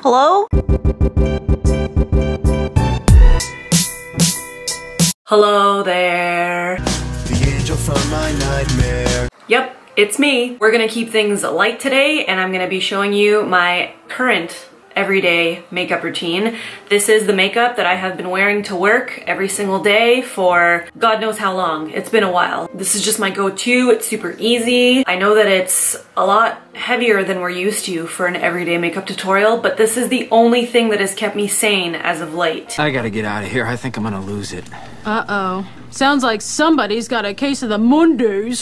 Hello? Hello there. The angel from my nightmare. Yep, it's me. We're gonna keep things light today, and I'm gonna be showing you my current everyday makeup routine. This is the makeup that I have been wearing to work every single day for God knows how long. It's been a while. This is just my go-to. It's super easy. I know that it's a lot heavier than we're used to for an everyday makeup tutorial, but this is the only thing that has kept me sane as of late. I gotta get out of here. I think I'm gonna lose it. Uh-oh. Sounds like somebody's got a case of the Mondays.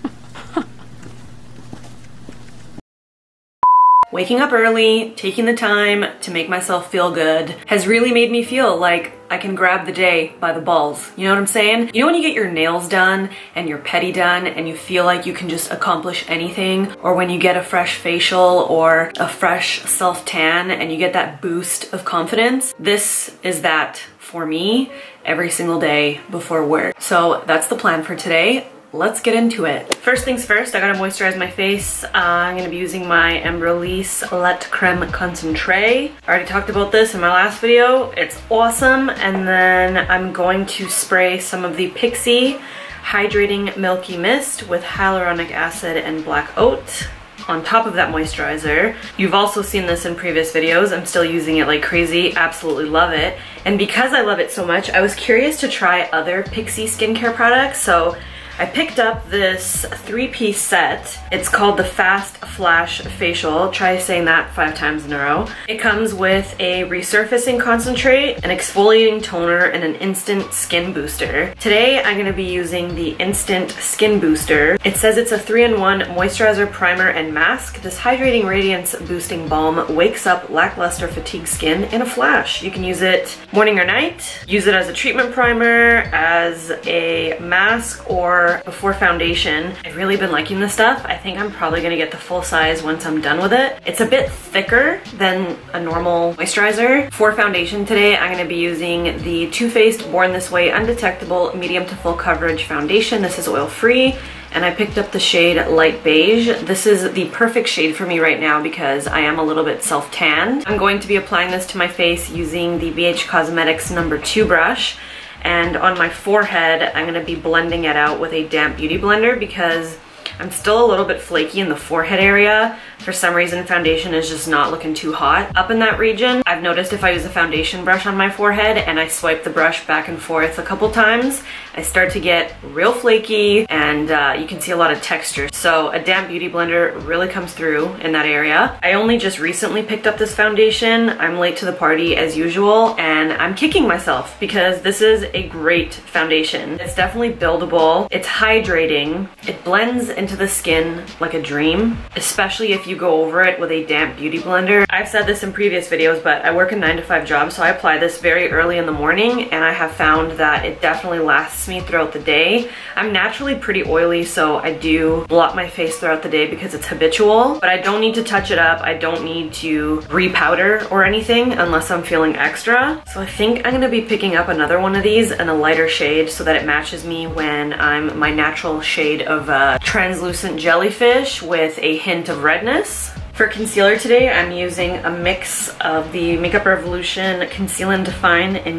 Waking up early, taking the time to make myself feel good has really made me feel like I can grab the day by the balls. You know what I'm saying? You know when you get your nails done and your pedi done and you feel like you can just accomplish anything? Or when you get a fresh facial or a fresh self-tan and you get that boost of confidence? This is that for me every single day before work. So that's the plan for today. Let's get into it. First things first, I gotta moisturize my face. I'm gonna be using my Embryolisse Let Creme Concentré. I already talked about this in my last video. It's awesome. And then I'm going to spray some of the Pixi Hydrating Milky Mist with hyaluronic acid and black oat on top of that moisturizer. You've also seen this in previous videos. I'm still using it like crazy, absolutely love it. And because I love it so much, I was curious to try other Pixi skincare products. So I picked up this 3-piece set. It's called the Fast Flash Facial. Try saying that 5 times in a row. It comes with a resurfacing concentrate, an exfoliating toner, and an instant skin booster. Today, I'm gonna be using the instant skin booster. It says it's a 3-in-1 moisturizer, primer, and mask. This hydrating radiance boosting balm wakes up lackluster fatigue skin in a flash. You can use it morning or night. Use it as a treatment primer, as a mask, or before foundation. I've really been liking this stuff. I think I'm probably gonna get the full size once I'm done with it. It's a bit thicker than a normal moisturizer. For foundation today, I'm gonna be using the Too Faced Born This Way Undetectable Medium to Full Coverage Foundation. This is oil-free, and I picked up the shade Light Beige. This is the perfect shade for me right now because I am a little bit self-tanned. I'm going to be applying this to my face using the BH Cosmetics No. 2 brush. And on my forehead, I'm gonna be blending it out with a damp beauty blender because I'm still a little bit flaky in the forehead area. For some reason, foundation is just not looking too hot up in that region. I've noticed if I use a foundation brush on my forehead and I swipe the brush back and forth a couple times, I start to get real flaky and you can see a lot of texture. So a damp beauty blender really comes through in that area. I only just recently picked up this foundation. I'm late to the party as usual, and I'm kicking myself because this is a great foundation. It's definitely buildable. It's hydrating. It blends into the skin like a dream, especially if you go over it with a damp beauty blender. I've said this in previous videos, but I work a 9-to-5 job, so I apply this very early in the morning, and I have found that it definitely lasts me throughout the day. I'm naturally pretty oily, so I do blot my face throughout the day because it's habitual, but I don't need to touch it up. I don't need to re-powder or anything unless I'm feeling extra. So I think I'm gonna be picking up another one of these in a lighter shade so that it matches me when I'm my natural shade of translucent jellyfish with a hint of redness. For concealer today, I'm using a mix of the Makeup Revolution Conceal and Define in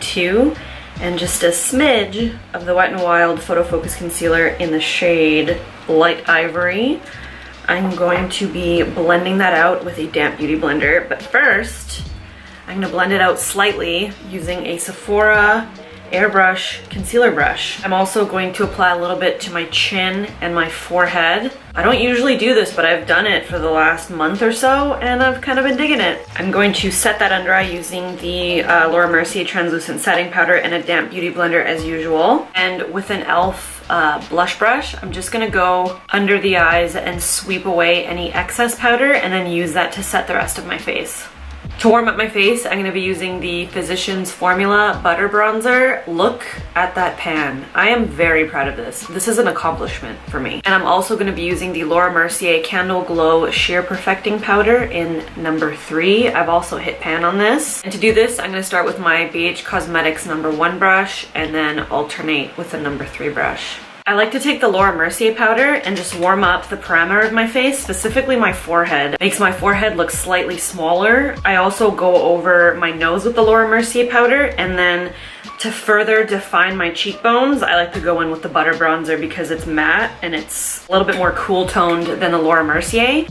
C2 and just a smidge of the Wet n Wild Photo Focus Concealer in the shade Light Ivory. I'm going to be blending that out with a damp beauty blender, but first, I'm gonna blend it out slightly using a Sephora Airbrush concealer brush. I'm also going to apply a little bit to my chin and my forehead. I don't usually do this, but I've done it for the last month or so, and I've kind of been digging it. I'm going to set that under eye using the Laura Mercier Translucent Setting Powder and a damp beauty blender as usual. And with an e.l.f. Blush brush, I'm just gonna go under the eyes and sweep away any excess powder and then use that to set the rest of my face. To warm up my face, I'm going to be using the Physicians Formula Butter Bronzer. Look at that pan. I am very proud of this. This is an accomplishment for me. And I'm also going to be using the Laura Mercier Candle Glow Sheer Perfecting Powder in No. 3. I've also hit pan on this. And to do this, I'm going to start with my BH Cosmetics No. 1 brush and then alternate with the No. 3 brush. I like to take the Laura Mercier powder and just warm up the perimeter of my face, specifically my forehead. Makes my forehead look slightly smaller. I also go over my nose with the Laura Mercier powder, and then to further define my cheekbones, I like to go in with the butter bronzer because it's matte and it's a little bit more cool toned than the Laura Mercier.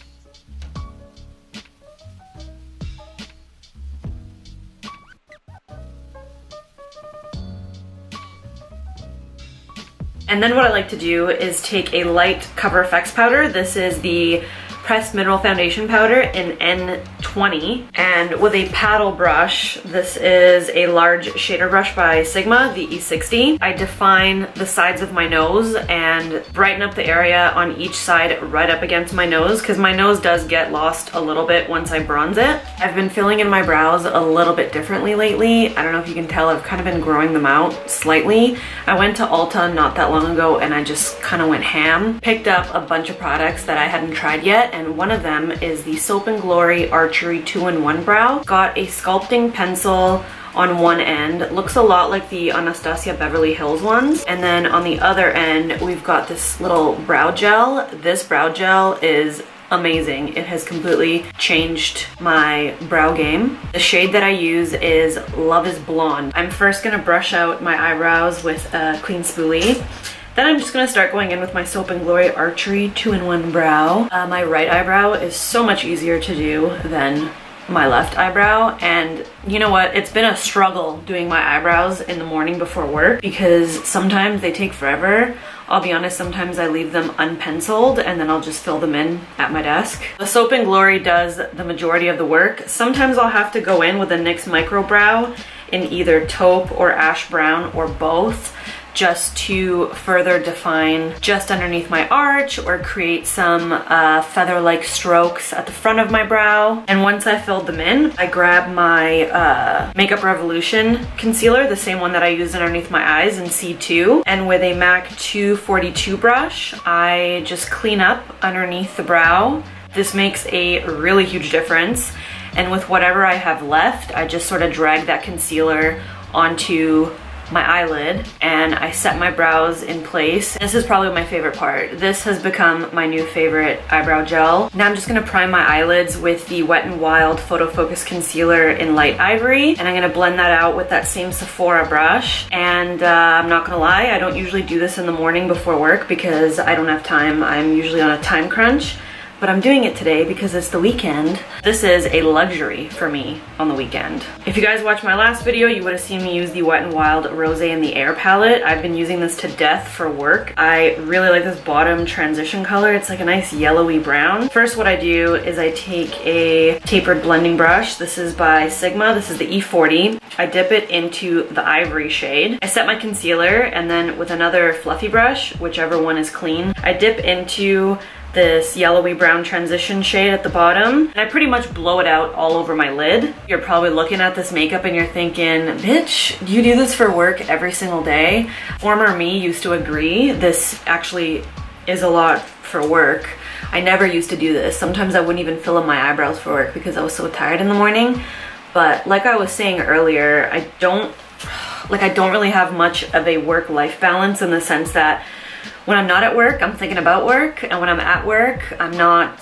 And then what I like to do is take a light Cover FX powder. This is the Pressed Mineral Foundation Powder in N20. And with a paddle brush, this is a large shader brush by Sigma, the E60. I define the sides of my nose and brighten up the area on each side right up against my nose, because my nose does get lost a little bit once I bronze it. I've been filling in my brows a little bit differently lately. I don't know if you can tell, I've kind of been growing them out slightly. I went to Ulta not that long ago and I just kind of went ham. Picked up a bunch of products that I hadn't tried yet, and one of them is the Soap & Glory Archery 2-in-1 Brow. Got a sculpting pencil on one end. Looks a lot like the Anastasia Beverly Hills ones. And then on the other end, we've got this little brow gel. This brow gel is amazing. It has completely changed my brow game. The shade that I use is Love is Blonde. I'm first gonna brush out my eyebrows with a clean spoolie. Then I'm just gonna start going in with my Soap & Glory Archery 2-in-1 Brow. My right eyebrow is so much easier to do than my left eyebrow, and you know what? It's been a struggle doing my eyebrows in the morning before work because sometimes they take forever. I'll be honest, sometimes I leave them unpenciled and then I'll just fill them in at my desk. The Soap & Glory does the majority of the work. Sometimes I'll have to go in with a NYX Micro Brow in either taupe or ash brown or both, just to further define just underneath my arch or create some feather-like strokes at the front of my brow. And once I filled them in, I grab my Makeup Revolution concealer, the same one that I use underneath my eyes in C2, and with a MAC 242 brush, I just clean up underneath the brow. This makes a really huge difference. And with whatever I have left, I just sort of drag that concealer onto my eyelid and I set my brows in place. This is probably my favorite part. This has become my new favorite eyebrow gel. Now I'm just gonna prime my eyelids with the Wet n Wild Photo Focus Concealer in Light Ivory, and I'm gonna blend that out with that same Sephora brush. And I'm not gonna lie, I don't usually do this in the morning before work because I don't have time. I'm usually on a time crunch. But I'm doing it today because it's the weekend. This is a luxury for me on the weekend. If you guys watched my last video, you would have seen me use the Wet n Wild Rosé in the Air palette. I've been using this to death for work. I really like this bottom transition color. It's like a nice yellowy brown. First, what I do is I take a tapered blending brush. This is by Sigma. This is the E40. I dip it into the ivory shade. I set my concealer, and then with another fluffy brush, whichever one is clean, I dip into this yellowy brown transition shade at the bottom, and I pretty much blow it out all over my lid. You're probably looking at this makeup and you're thinking, bitch, do you do this for work every single day? Former me used to agree. This actually is a lot for work. I never used to do this. Sometimes I wouldn't even fill in my eyebrows for work because I was so tired in the morning. But like I was saying earlier, I don't really have much of a work-life balance in the sense that when I'm not at work, I'm thinking about work, and when I'm at work, I'm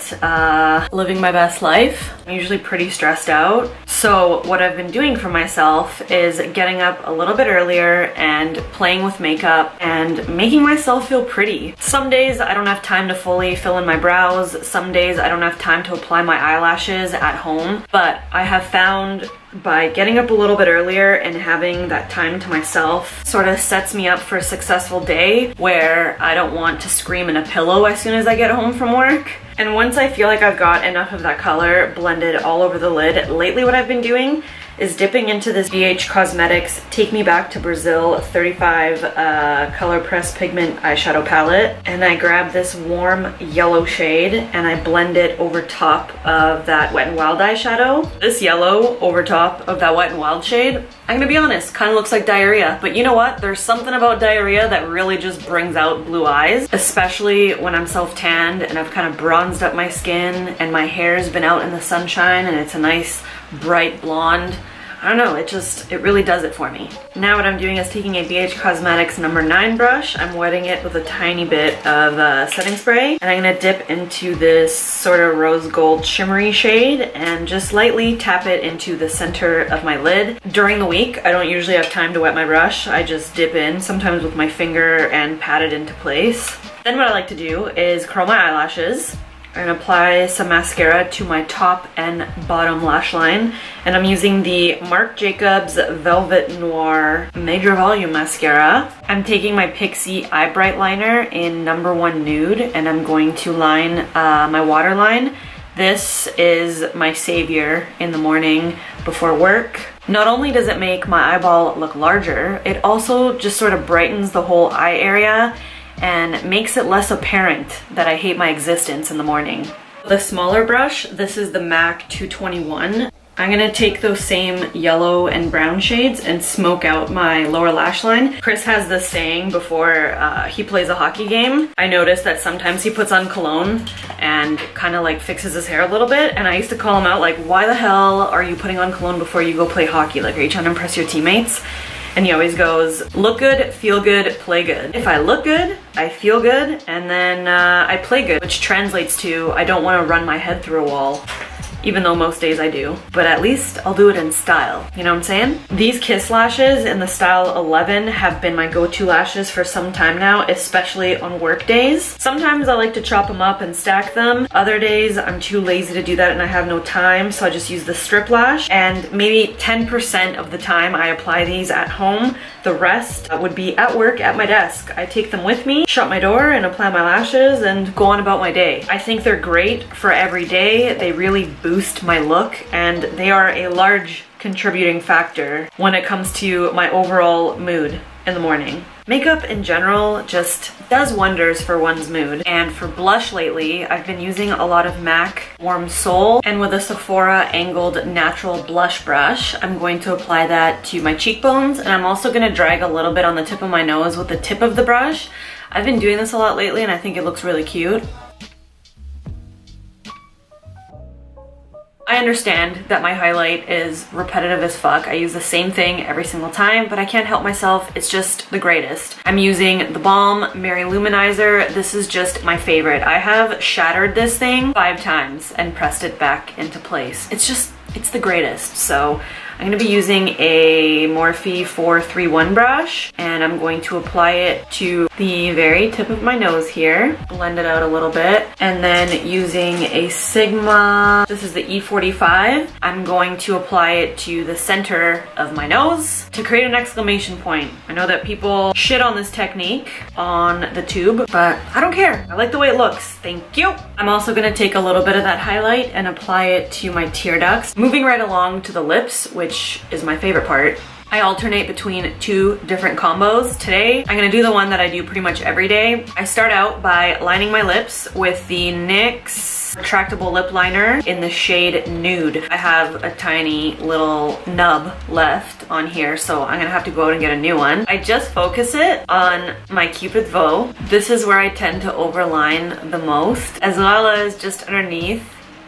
not living my best life. I'm usually pretty stressed out. So what I've been doing for myself is getting up a little bit earlier and playing with makeup and making myself feel pretty. Some days I don't have time to fully fill in my brows. Some days I don't have time to apply my eyelashes at home, but I have found by getting up a little bit earlier and having that time to myself sort of sets me up for a successful day where I don't want to scream in a pillow as soon as I get home from work. And once I feel like I've got enough of that color blended all over the lid, lately what I've been doing is dipping into this BH Cosmetics Take Me Back to Brazil 35 Color Press Pigment Eyeshadow Palette. And I grab this warm yellow shade and I blend it over top of that Wet n Wild eyeshadow. This yellow over top of that Wet n Wild shade, I'm gonna be honest, kind of looks like diarrhea. But you know what? There's something about diarrhea that really just brings out blue eyes, especially when I'm self-tanned and I've kind of bronzed up my skin and my hair's been out in the sunshine and it's a nice bright blonde. I don't know, it really does it for me. Now what I'm doing is taking a BH Cosmetics number 9 brush. I'm wetting it with a tiny bit of setting spray, and I'm gonna dip into this sort of rose gold shimmery shade and just lightly tap it into the center of my lid. During the week, I don't usually have time to wet my brush. I just dip in, sometimes with my finger, and pat it into place. Then what I like to do is curl my eyelashes and apply some mascara to my top and bottom lash line. And I'm using the Marc Jacobs Velvet Noir Major Volume Mascara. I'm taking my Pixi Eye Bright Liner in number 1 Nude, and I'm going to line my waterline. This is my savior in the morning before work. Not only does it make my eyeball look larger, it also just sort of brightens the whole eye area and makes it less apparent that I hate my existence in the morning. The smaller brush, this is the MAC 221. I'm gonna take those same yellow and brown shades and smoke out my lower lash line. Chris has this saying before he plays a hockey game. I noticed that sometimes he puts on cologne and kind of like fixes his hair a little bit, and I used to call him out like, why the hell are you putting on cologne before you go play hockey? Like, are you trying to impress your teammates? And he always goes, look good, feel good, play good. If I look good, I feel good, and then I play good, which translates to I don't want to run my head through a wall, even though most days I do. But at least I'll do it in style, you know what I'm saying? These Kiss lashes in the style 11 have been my go-to lashes for some time now, especially on work days. Sometimes I like to chop them up and stack them. Other days I'm too lazy to do that and I have no time, so I just use the strip lash. And maybe 10% of the time I apply these at home. The rest would be at work at my desk. I take them with me, shut my door, and apply my lashes and go on about my day. I think they're great for every day. They really boost my look, and they are a large contributing factor when it comes to my overall mood in the morning. Makeup in general just does wonders for one's mood. And for blush lately, I've been using a lot of MAC Warm Soul, and with a Sephora Angled Natural Blush Brush, I'm going to apply that to my cheekbones, and I'm also gonna drag a little bit on the tip of my nose with the tip of the brush. I've been doing this a lot lately and I think it looks really cute. I understand that my highlight is repetitive as fuck. I use the same thing every single time, but I can't help myself. It's just the greatest. I'm using the Balm Mary Luminizer. This is just my favorite. I have shattered this thing 5 times and pressed it back into place. It's the greatest. So I'm gonna be using a Morphe 431 brush, and I'm going to apply it to the very tip of my nose here, blend it out a little bit, and then using a Sigma, this is the E45, I'm going to apply it to the center of my nose to create an exclamation point. I know that people shit on this technique on the tube, but I don't care. I like the way it looks. Thank you. I'm also gonna take a little bit of that highlight and apply it to my tear ducts, moving right along to the lips, which is my favorite part. I alternate between 2 different combos. Today, I'm gonna do the one that I do pretty much every day. I start out by lining my lips with the NYX retractable lip liner in the shade Nude. I have a tiny little nub left on here, so I'm gonna have to go out and get a new one. I just focus it on my Cupid's bow. This is where I tend to overline the most, as well as just underneath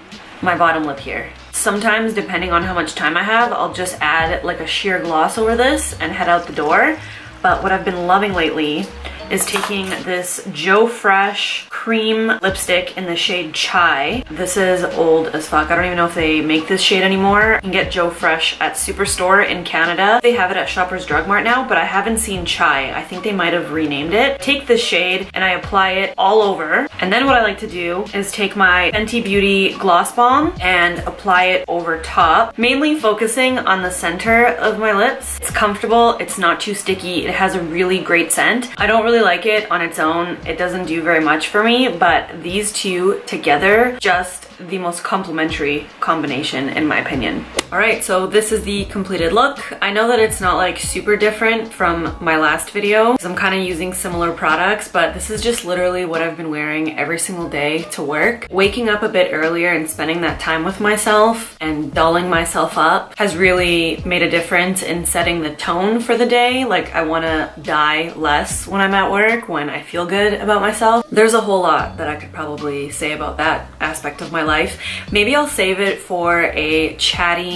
my bottom lip here. Sometimes, depending on how much time I have, I'll just add like a sheer gloss over this and head out the door. But what I've been loving lately is taking this Joe Fresh cream lipstick in the shade Chai. This is old as fuck. I don't even know if they make this shade anymore. You can get Joe Fresh at Superstore in Canada. They have it at Shoppers Drug Mart now, but I haven't seen Chai. I think they might have renamed it. Take this shade and I apply it all over. And then what I like to do is take my Fenty Beauty Gloss Bomb and apply it over top, mainly focusing on the center of my lips. It's comfortable, it's not too sticky, it has a really great scent. I don't really like it on its own. It doesn't do very much for me, but these two together, just the most complementary combination in my opinion. All right, so this is the completed look. I know that it's not like super different from my last video, because I'm kind of using similar products, but this is just literally what I've been wearing every single day to work. Waking up a bit earlier and spending that time with myself and dulling myself up has really made a difference in setting the tone for the day. Like, I want to die less when I'm at work, when I feel good about myself. There's a whole lot that I could probably say about that aspect of my life. Maybe I'll save it for a chatty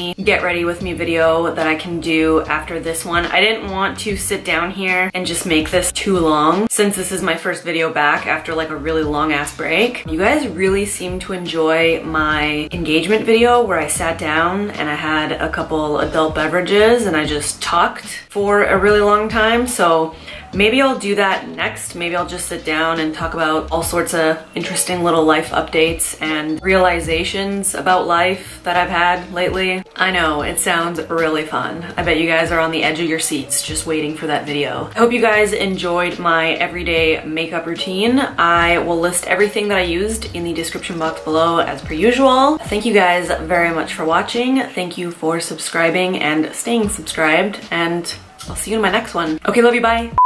me, get ready with me video that I can do after this one. I didn't want to sit down here and just make this too long since this is my first video back after like a really long ass break. You guys really seem to enjoy my engagement video where I sat down and I had a couple adult beverages and I just talked for a really long time. So maybe I'll do that next. Maybe I'll just sit down and talk about all sorts of interesting little life updates and realizations about life that I've had lately. I know, it sounds really fun. I bet you guys are on the edge of your seats just waiting for that video. I hope you guys enjoyed my everyday makeup routine. I will list everything that I used in the description box below as per usual. Thank you guys very much for watching. Thank you for subscribing and staying subscribed, and I'll see you in my next one. Okay, love you, bye.